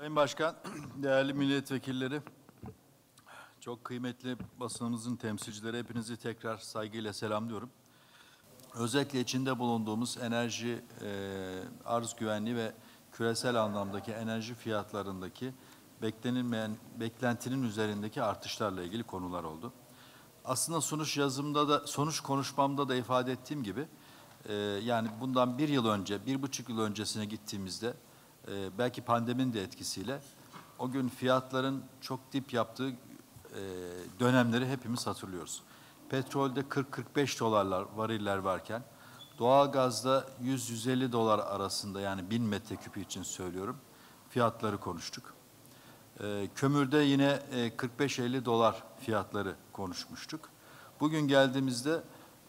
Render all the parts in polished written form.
Sayın Başkan, değerli milletvekilleri, çok kıymetli basınımızın temsilcileri, hepinizi tekrar saygıyla selamlıyorum. Özellikle içinde bulunduğumuz enerji, arz güvenliği ve küresel anlamdaki enerji fiyatlarındaki beklenilmeyen, beklentinin üzerindeki artışlarla ilgili konular oldu. Aslında sonuç konuşmamda da ifade ettiğim gibi, yani bundan 1 yıl önce, 1,5 yıl öncesine gittiğimizde, belki pandeminin de etkisiyle o gün fiyatların çok dip yaptığı dönemleri hepimiz hatırlıyoruz. Petrolde 40-45 dolarlar variller varken doğalgazda 100-150 dolar arasında, yani 1000 metreküp için söylüyorum, fiyatları konuştuk. Kömürde yine 45-50 dolar fiyatları konuşmuştuk. Bugün geldiğimizde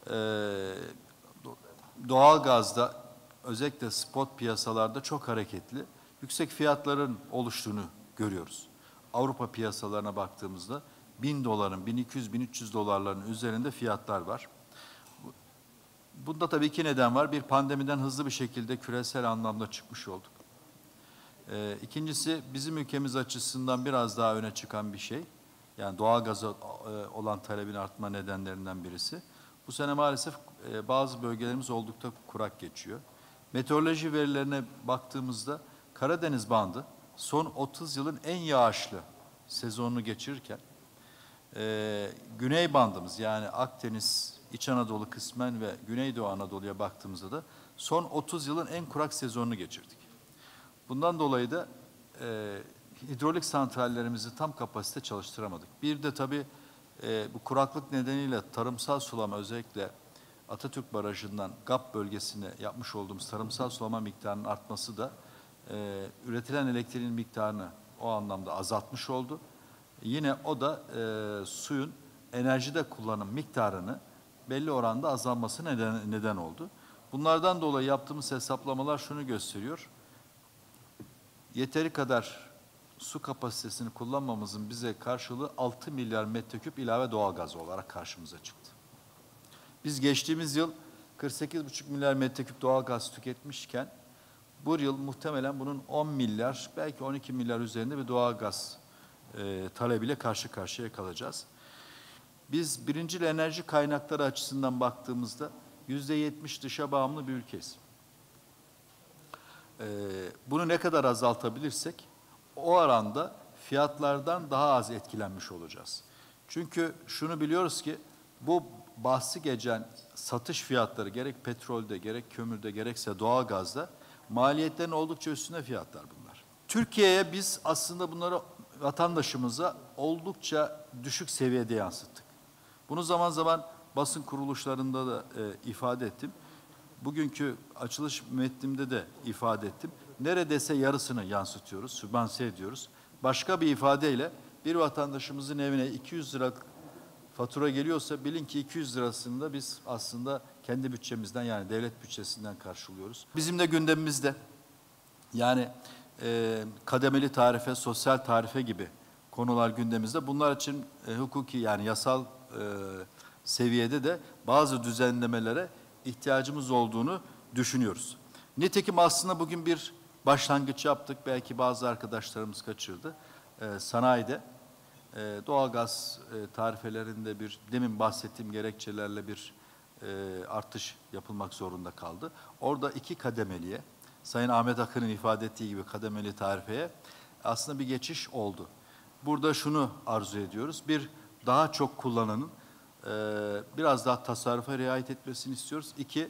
doğalgazda özellikle spot piyasalarda çok hareketli, yüksek fiyatların oluştuğunu görüyoruz. Avrupa piyasalarına baktığımızda 1000 doların, 1200-1300 dolarların üzerinde fiyatlar var. Bunda tabii iki neden var. Bir, pandemiden hızlı bir şekilde küresel anlamda çıkmış olduk. İkincisi, bizim ülkemiz açısından biraz daha öne çıkan bir şey. Yani doğalgaza olan talebin artma nedenlerinden birisi. Bu sene maalesef bazı bölgelerimiz oldukça kurak geçiyor. Meteoroloji verilerine baktığımızda Karadeniz bandı son 30 yılın en yağışlı sezonunu geçirirken, Güney bandımız, yani Akdeniz, İç Anadolu kısmen ve Güneydoğu Anadolu'ya baktığımızda da son 30 yılın en kurak sezonunu geçirdik. Bundan dolayı da hidrolik santrallerimizi tam kapasite çalıştıramadık. Bir de tabii bu kuraklık nedeniyle tarımsal sulama, özellikle Atatürk Barajı'ndan GAP bölgesine yapmış olduğumuz tarımsal sulama miktarının artması da üretilen elektriğin miktarını o anlamda azaltmış oldu. Yine o da suyun enerjide kullanım miktarını belli oranda azalması neden oldu. Bunlardan dolayı yaptığımız hesaplamalar şunu gösteriyor: yeteri kadar su kapasitesini kullanmamızın bize karşılığı 6 milyar metreküp ilave doğalgaz olarak karşımıza çıktı. Biz geçtiğimiz yıl 48,5 milyar metreküp doğalgaz tüketmişken bu yıl muhtemelen bunun 10 milyar, belki 12 milyar üzerinde bir doğalgaz talebiyle karşı karşıya kalacağız. Biz birincil enerji kaynakları açısından baktığımızda %70 dışa bağımlı bir ülkeyiz. Bunu ne kadar azaltabilirsek o oranda fiyatlardan daha az etkilenmiş olacağız. Çünkü şunu biliyoruz ki bu bahsi geçen satış fiyatları, gerek petrolde, gerek kömürde, gerekse doğalgazda maliyetlerin oldukça üstünde fiyatlar bunlar. Türkiye'ye biz aslında bunları vatandaşımıza oldukça düşük seviyede yansıttık. Bunu zaman zaman basın kuruluşlarında da ifade ettim. Bugünkü açılış metnimde de ifade ettim. Neredeyse yarısını yansıtıyoruz, sübvanse ediyoruz. Başka bir ifadeyle bir vatandaşımızın evine 200 lira fatura geliyorsa bilin ki 200 lirasını da biz aslında kendi bütçemizden, yani devlet bütçesinden karşılıyoruz. Bizim de gündemimizde, yani kademeli tarife, sosyal tarife gibi konular gündemimizde. Bunlar için hukuki, yani yasal seviyede de bazı düzenlemelere ihtiyacımız olduğunu düşünüyoruz. Nitekim aslında bugün bir başlangıç yaptık. Belki bazı arkadaşlarımız kaçırdı. Sanayide doğalgaz tarifelerinde demin bahsettiğim gerekçelerle bir artış yapılmak zorunda kaldı. Orada 2 kademeliye, Sayın Ahmet Akın'ın ifade ettiği gibi kademeli tarifeye aslında bir geçiş oldu. Burada şunu arzu ediyoruz: bir, daha çok kullananın biraz daha tasarrufa riayet etmesini istiyoruz. 2,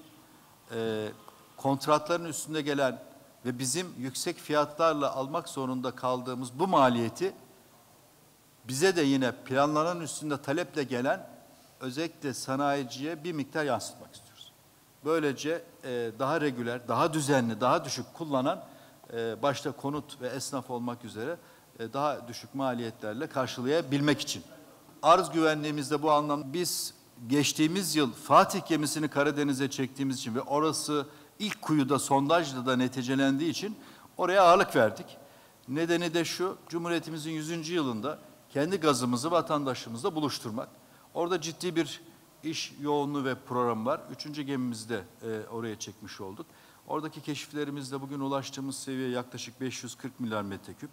kontratların üstünde gelen ve bizim yüksek fiyatlarla almak zorunda kaldığımız bu maliyeti bize de yine planlanan üstünde taleple gelen özellikle sanayiciye bir miktar yansıtmak istiyoruz. Böylece daha regüler, daha düzenli, daha düşük kullanan, başta konut ve esnaf olmak üzere daha düşük maliyetlerle karşılayabilmek için. Arz güvenliğimizde bu anlamda biz geçtiğimiz yıl Fatih gemisini Karadeniz'e çektiğimiz için ve orası ilk kuyuda sondajla da neticelendiği için oraya ağırlık verdik. Nedeni de şu: Cumhuriyetimizin 100. yılında kendi gazımızı vatandaşımızla buluşturmak. Orada ciddi bir iş yoğunluğu ve program var. 3. gemimizi de oraya çekmiş olduk. Oradaki keşiflerimizde bugün ulaştığımız seviye yaklaşık 540 milyar metreküp.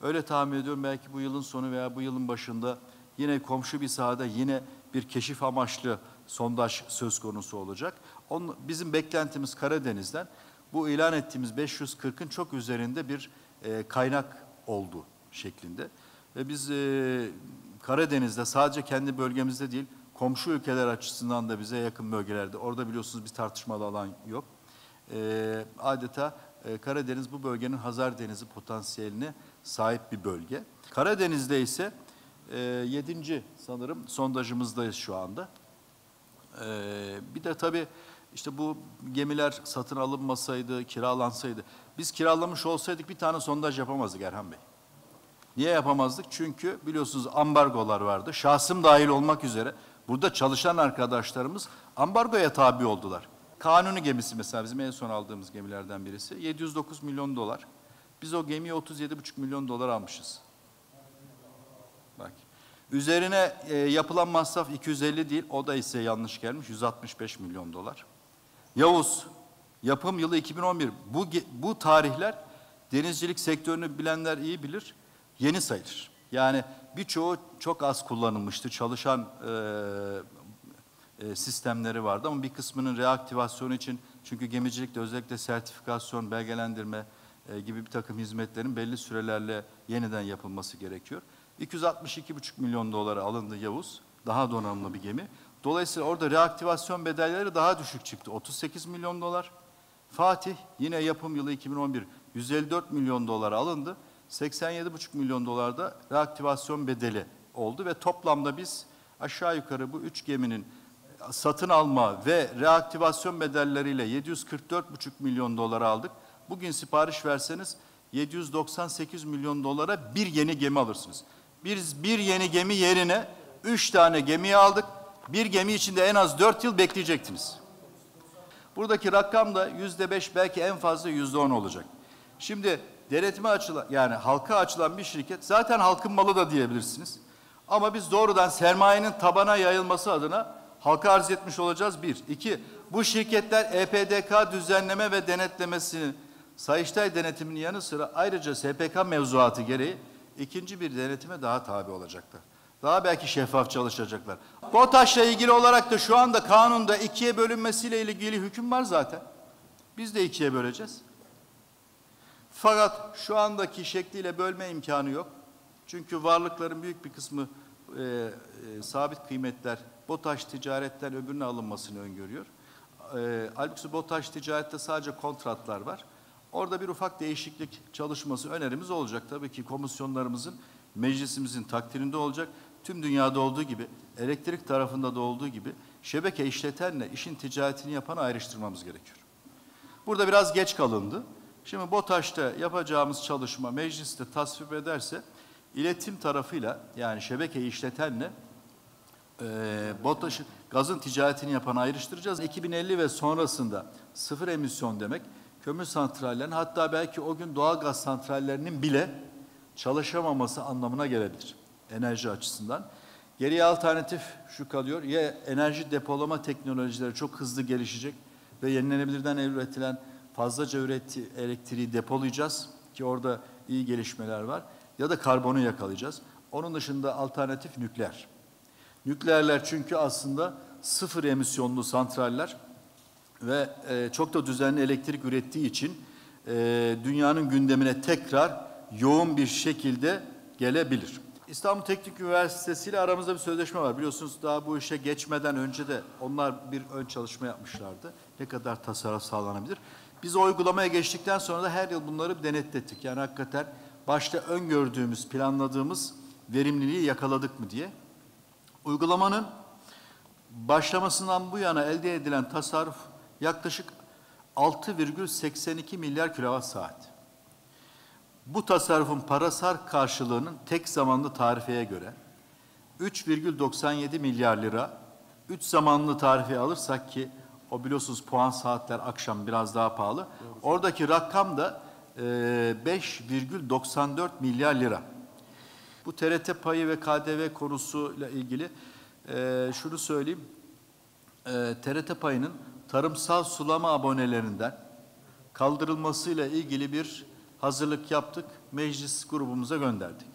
Öyle tahmin ediyorum, belki bu yılın sonu veya bu yılın başında yine komşu bir sahada yine bir keşif amaçlı sondaj söz konusu olacak. Bizim beklentimiz Karadeniz'den bu ilan ettiğimiz 540'ın çok üzerinde bir kaynak oldu şeklinde. Ve biz Karadeniz'de sadece kendi bölgemizde değil, komşu ülkeler açısından da bize yakın bölgelerde, orada biliyorsunuz bir tartışmalı alan yok. Adeta Karadeniz bu bölgenin Hazar Denizi potansiyeline sahip bir bölge. Karadeniz'de ise 7. sanırım sondajımızdayız şu anda. Bir de tabii işte bu gemiler satın alınmasaydı, kiralansaydı, biz kiralamış olsaydık bir tane sondaj yapamazdık Erhan Bey. Niye yapamazdık? Çünkü biliyorsunuz ambargolar vardı. Şahsım dahil olmak üzere burada çalışan arkadaşlarımız ambargoya tabi oldular. Kanuni gemisi mesela bizim en son aldığımız gemilerden birisi. 709 milyon dolar. Biz o gemiye 37,5 milyon dolar almışız. Bak. Üzerine yapılan masraf 250 değil, o da ise yanlış gelmiş, 165 milyon dolar. Yavuz, yapım yılı 2011. Bu tarihler denizcilik sektörünü bilenler iyi bilir, yeni sayılır. Yani birçoğu çok az kullanılmıştı, çalışan sistemleri vardı ama bir kısmının reaktivasyonu için, çünkü gemicilikte özellikle sertifikasyon, belgelendirme gibi bir takım hizmetlerin belli sürelerle yeniden yapılması gerekiyor. 262,5 milyon dolara alındı Yavuz, daha donanımlı bir gemi. Dolayısıyla orada reaktivasyon bedelleri daha düşük çıktı, 38 milyon dolar. Fatih yine yapım yılı 2011, 154 milyon dolara alındı. 87,5 milyon dolarda reaktivasyon bedeli oldu ve toplamda biz aşağı yukarı bu 3 geminin satın alma ve reaktivasyon bedelleriyle 744,5 milyon dolara aldık. Bugün sipariş verseniz 798 milyon dolara bir yeni gemi alırsınız. Biz bir yeni gemi yerine 3 tane gemiyi aldık. Bir gemi içinde en az 4 yıl bekleyecektiniz. Buradaki rakam da %5, belki en fazla %10 olacak. Şimdi denetime açılan, yani halka açılan bir şirket, zaten halkın malı da diyebilirsiniz. Ama biz doğrudan sermayenin tabana yayılması adına halka arz etmiş olacağız, bir. İki, bu şirketler EPDK düzenleme ve denetlemesini, Sayıştay denetiminin yanı sıra ayrıca SPK mevzuatı gereği ikinci bir denetime daha tabi olacaklar. Daha belki şeffaf çalışacaklar. BOTAŞ'la ilgili olarak da şu anda kanunda 2'ye bölünmesiyle ilgili hüküm var zaten. Biz de 2'ye böleceğiz. Fakat şu andaki şekliyle bölme imkanı yok. Çünkü varlıkların büyük bir kısmı sabit kıymetler BOTAŞ ticaretten öbürüne alınmasını öngörüyor. Halbuki BOTAŞ ticarette sadece kontratlar var. Orada bir ufak değişiklik çalışması önerimiz olacak. Tabii ki komisyonlarımızın, meclisimizin takdirinde olacak. Tüm dünyada olduğu gibi, elektrik tarafında da olduğu gibi şebeke işletenle işin ticaretini yapanı ayrıştırmamız gerekiyor. Burada biraz geç kalındı. Şimdi BOTAŞ'ta yapacağımız çalışma mecliste tasvip ederse iletim tarafıyla, yani şebekeyi işletenle BOTAŞ'ın gazın ticaretini yapanı ayrıştıracağız. 2050 ve sonrasında sıfır emisyon demek, kömür santrallerinin, hatta belki o gün doğal gaz santrallerinin bile çalışamaması anlamına gelebilir enerji açısından. Geriye alternatif şu kalıyor: ya enerji depolama teknolojileri çok hızlı gelişecek ve yenilenebilirden üretilen fazlaca elektriği depolayacağız ki orada iyi gelişmeler var, ya da karbonu yakalayacağız. Onun dışında alternatif nükleer. Nükleerler çünkü aslında sıfır emisyonlu santraller ve çok da düzenli elektrik ürettiği için dünyanın gündemine tekrar yoğun bir şekilde gelebilir. İstanbul Teknik Üniversitesi ile aramızda bir sözleşme var. Biliyorsunuz daha bu işe geçmeden önce de onlar bir ön çalışma yapmışlardı. Ne kadar tasarruf sağlanabilir? Biz o uygulamaya geçtikten sonra da her yıl bunları denetlettik. Yani hakikaten başta öngördüğümüz, planladığımız verimliliği yakaladık mı diye. Uygulamanın başlamasından bu yana elde edilen tasarruf yaklaşık 6,82 milyar kilowatt saat. Bu tasarrufun parasal karşılığının tek zamanlı tarifeye göre 3,97 milyar lira, 3 zamanlı tarifeye alırsak ki o biliyorsunuz puan saatler akşam biraz daha pahalı. Oradaki rakam da 5,94 milyar lira. Bu TRT payı ve KDV konusuyla ilgili şunu söyleyeyim. TRT payının tarımsal sulama abonelerinden kaldırılmasıyla ilgili bir hazırlık yaptık. meclis grubumuza gönderdik.